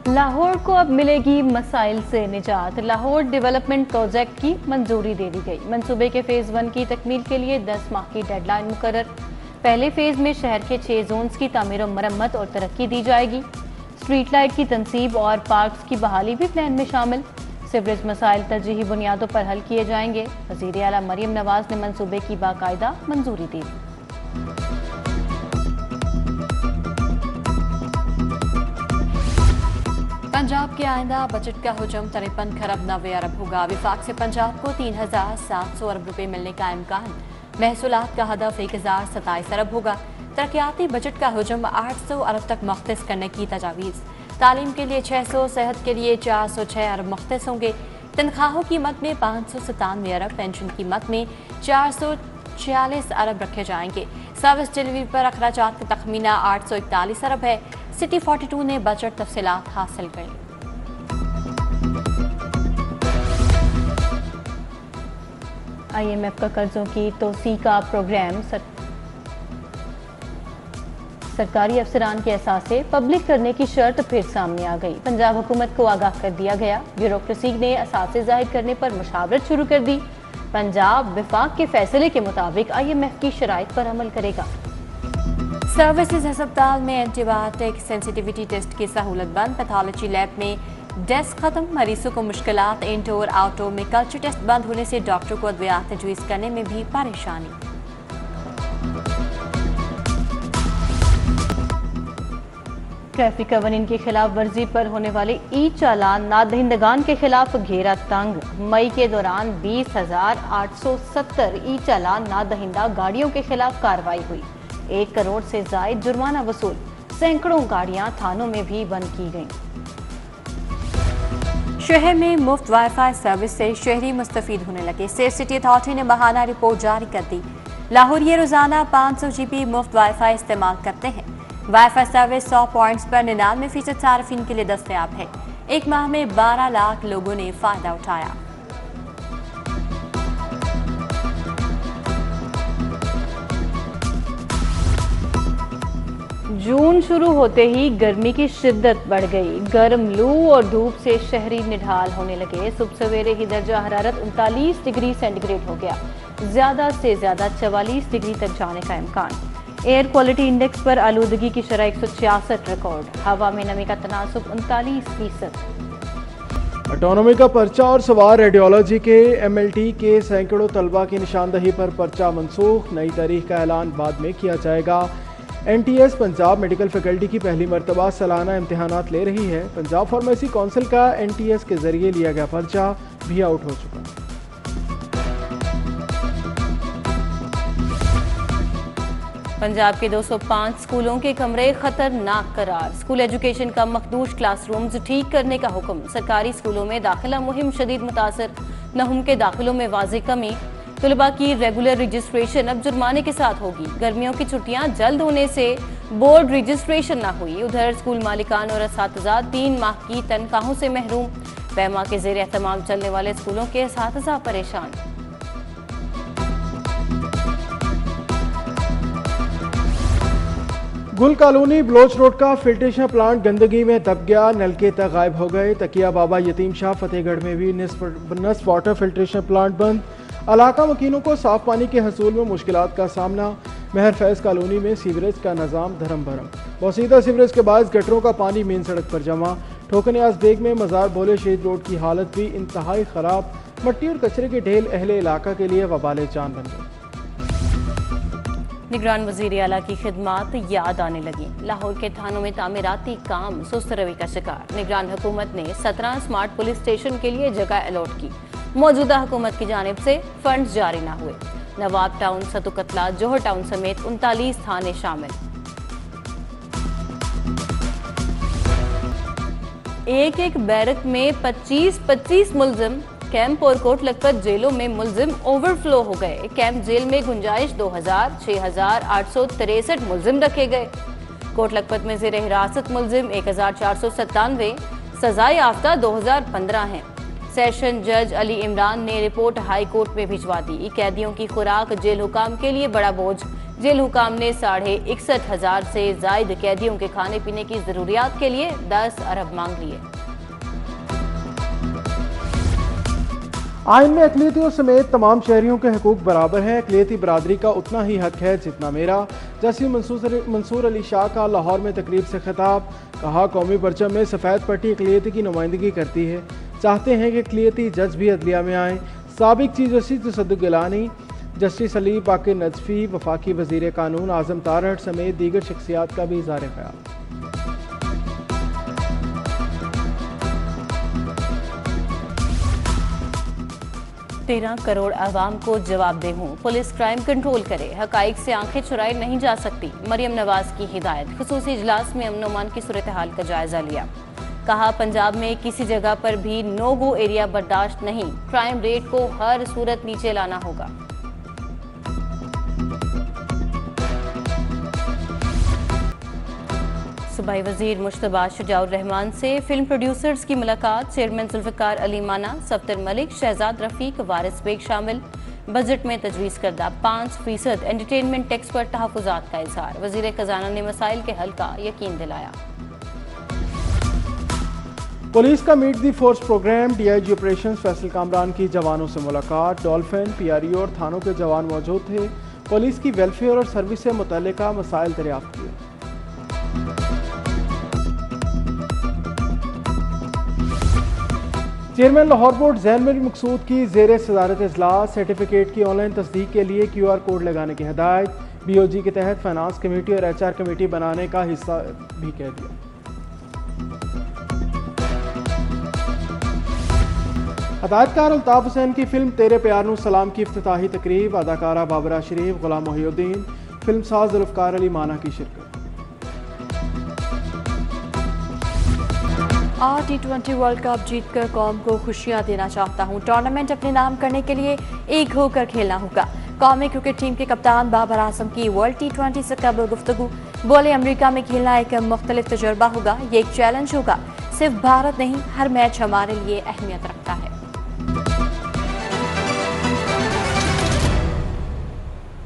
लाहौर को अब मिलेगी मसाइल से निजात। लाहौर डेवलपमेंट प्रोजेक्ट की मंजूरी दे दी गई। मंसूबे के फेज 1 की तकमील के लिए 10 माह की डेडलाइन मुकर्रर। पहले फेज में शहर के 6 जोन्स की तामीर और मरम्मत और तरक्की दी जाएगी। स्ट्रीट लाइट की तनसीब और पार्क्स की बहाली भी प्लान में शामिल। सीवरेज मसाइल तरजीही बुनियादों पर हल किए जाएंगे। वज़ीर आला मरियम नवाज ने मंसूबे की बाकायदा मंजूरी दी। पंजाब के आइंदा बजट का हुजम 53 खरब 90 अरब होगा। विफाक से पंजाब को 3700 अरब रुपए मिलने का इम्कान। महसूलात का हदफ 1027 अरब होगा। तरक्याती बजट का हुजम 800 अरब तक मुख्तस करने की तजावीज़। तालीम के लिए 600, सेहत के लिए 406 अरब मुख्तस होंगे। तनख्वाहों की मद में 597 अरब, पेंशन की मद में 446 अरब रखे जाएंगे। सर्विस डिलीवरी पर अखराजात का तखमीना 841 अरब है। सिटी 42 ने बजट तफसीलात हासिल कर ली। IMF का कर्जों की तोसी का प्रोग्राम सरकारी अफसरान के असासे पब्लिक करने की शर्त फिर सामने आ गई। पंजाब हुकूमत को आगाह कर दिया गया। ब्यूरोक्रेसी ने असासे जाहिर करने पर मुशावरत शुरू कर दी। पंजाब विफाक के फैसले के मुताबिक IMF की शराइत पर अमल करेगा। सर्विसेज अस्पताल में एंटीबायोटिक सेंसिटिविटी टेस्ट की सहूलत बंद। पैथोलॉजी लैब में डेस्क खत्म। मरीजों को मुश्किलात। इंडोर आउटडोर में कल्चर टेस्ट बंद होने से डॉक्टर को अद्वियात तजवीज़ करने में भी परेशानी। ट्रैफिक कवानीन की खिलाफ वर्जी पर होने वाले ई चालान नादहिंदगान के खिलाफ घेरा तंग। मई के दौरान 20,870 ई चालान नादहिंदा गाड़ियों के खिलाफ कार्रवाई हुई। 1 करोड़ से जायद जुर्माना वसूल। सैकड़ों गाड़ियां थानों में भी बंद की गईं। शहर में मुफ्त वाईफाई सर्विस से शहरी मुस्तफीद होने लगे। सेफ सिटी अथॉरिटी ने माहाना रिपोर्ट जारी कर दी। लाहौर ये रोजाना 500 GB मुफ्त वाईफाई इस्तेमाल करते हैं। वाईफाई सर्विस 100 पॉइंट्स पर 99% सार्फिन के लिए दस्तयाब है। एक माह में 12 लाख लोगों ने फायदा उठाया। जून शुरू होते ही गर्मी की शिद्दत बढ़ गई। गर्म लू और धूप से शहरी निढाल होने लगे। सुबह सवेरे ही दर्जा हरारत 39 डिग्री सेंटीग्रेड हो गया। ज्यादा से ज्यादा 44 डिग्री तक जाने का इम्कान। एयर क्वालिटी इंडेक्स पर आलूदगी की शरह 166 रिकॉर्ड। हवा में नमी का तनासुब 39%। ऑटोनॉमी का पर्चा और सवार रेडियोलॉजी के MLT के सैकड़ों तलबा की निशानदही पर पर्चा मनसूख। नई तारीख का ऐलान बाद में किया जाएगा। NTS पंजाब मेडिकल फैकल्टी की पहली मरतबा सालाना इम्तिहानात ले रही है। पंजाब फार्मेसी काउंसिल का NTS के जरिए लिया गया पर्चा भी आउट हो चुका है। पंजाब के 205 स्कूलों के कमरे खतरनाक करार। स्कूल एजुकेशन का मखदूश क्लासरूम्स ठीक करने का हुक्म। सरकारी स्कूलों में दाखिला मुहिम शदीद मुतासर। नहुम के दाखिलों में वाज़ेह कमी। तलबा की रेगुलर रजिस्ट्रेशन अब जुर्माने के साथ होगी। गर्मियों की छुट्टियां जल्द होने से बोर्ड रजिस्ट्रेशन न हुई। उधर स्कूल मालिकान और असातिज़ा 3 माह की तनख्वाहों से महरूम। पैमा के ज़ेर एहतमाम चलने वाले स्कूलों के असातिज़ा परेशान। गुल कॉलोनी बलोच रोड का फिल्ट्रेशन प्लांट गंदगी में दब गया। नलके तक गायब हो गए। तकिया बाबा यतीम शाह फतेहगढ़ में भी नस वाटर फिल्ट्रेशन प्लांट बंद। इलाका मकीनों को साफ पानी के हसूल में मुश्किलात का सामना। महर फैज कॉलोनी में सीवरेज का निज़ाम धर्म भरम। बसीदा सीवरेज के बाद गटरों का पानी मेन सड़क पर जमा। ठोकनियाज बेग में मजार बोले शहीद रोड की हालत भी इंतहाई ख़राब। मट्टी और कचरे के ढेल अहले इलाका के लिए वबाले जान बन गए। निगरान वज़ीर आला की खिदमात याद आने लगी। लाहौर के थानों में तामीराती काम सुस्त रवि का शिकार। निगरान हुकूमत ने 17 स्मार्ट पुलिस स्टेशन के लिए जगह अलॉट की। मौजूदा हुकूमत की जानिब से फंड्स जारी न हुए। नवाब टाउन, सतुकतला, जोहर टाउन समेत 39 थाने शामिल। एक बैरक में 25-25 मुलजिम। कैंप और कोट लखपत जेलों में मुलजिम ओवरफ्लो हो गए। कैंप जेल में गुंजाइश 6,863 मुलजिम रखे गए। कोट लखपत में जेर हिरासत मुलजिम 1,497, सजाए याफ्ता 2015 हैं। सेशन जज अली इमरान ने रिपोर्ट हाई कोर्ट में भिजवा दी। कैदियों की खुराक जेल हुकाम के लिए बड़ा बोझ। जेल हुकाम ने 61,500 से जायद कैदियों के खाने पीने की जरूरियात के लिए 10 अरब मांग लिए। आइन में अक़लियतियों समेत तमाम शहरियों के हकूक बराबर हैं। अक़लियती बरादरी का उतना ही हक है जितना मेरा। जस्टिस मंसूर अली शाह का लाहौर में तकरीब से खिताब। कहा, कौमी परचम में सफ़ेद पट्टी अक़लियती की नुमाइंदगी करती है। चाहते हैं कि अक़लियती जज भी अदलिया में आएँ। साबिक़ chief justice Tassaduq Gillani, justice Ali Baqir Najafi, वफाकी वज़ीर कानून आज़म तारहट समेत दीगर शख्सियात का भी इज़हार ख़याल। 13 करोड़ आवाम को जवाब दे हूँ, पुलिस क्राइम कंट्रोल करे, हकाइक से आंखें चुराई नहीं जा सकती। मरियम नवाज की हिदायत। खुसूसी इजलास में अमन अमान की सूरत हाल का जायजा लिया। कहा, पंजाब में किसी जगह पर भी नो गो एरिया बर्दाश्त नहीं, क्राइम रेट को हर सूरत नीचे लाना होगा। सूबाई वजीर मुश्तबा शुजाउर रहमान से फिल्म प्रोड्यूसर्स की मुलाकात। चेयरमैन जुल्फ़िकार अली माना, सफ्तर मलिक, शहजाद रफीक, वारिस बेग शामिल। बजट में तजवीज़ करदा 5% एंटरटेनमेंट टैक्स पर तहफ़्फ़ुज़ात का इज़हार। वज़ीर खजाना ने मसाइल के हल का यकीन दिलाया। पुलिस का meet the force program. DIG operation Faisal Kamran की जवानों से मुलाकात। डॉल्फिन, PRO और थानों के जवान मौजूद थे। पुलिस की वेलफेयर और सर्विस से मुतल्लिका मसाइल दरियाफ्त किए। चेयरमैन लाहौर बोर्ड ज़ैन मिर मकसूद की ज़ेर सदारत इजलास। सर्टिफिकेट की ऑनलाइन तस्दीक के लिए QR कोड लगाने की हिदायत। BOG के तहत फाइनेंस कमेटी और HR कमेटी बनाने का हिस्सा भी कह दिया। हदायतकार अल्ताफ हुसैन की फिल्म तेरे प्यार नू सलाम की इफ्तिताही तकरीब। अदाकारा बाबरा शरीफ, गुलाम मोहिउद्दीन, फिल्म साज जुल्फ़िकार अली माना की शिरकत। T20 वर्ल्ड कप जीतकर कौम को खुशियां देना चाहता हूं। टूर्नामेंट अपने नाम करने के लिए एक होकर खेलना होगा। कौमी क्रिकेट टीम के कप्तान बाबर आजम की वर्ल्ड T20 से कबल गुफ्तगू। बोले, अमेरिका में खेलना एक मुख्तलिफ तजुर्बा होगा, ये एक चैलेंज होगा। सिर्फ भारत नहीं, हर मैच हमारे लिए अहमियत रखता है।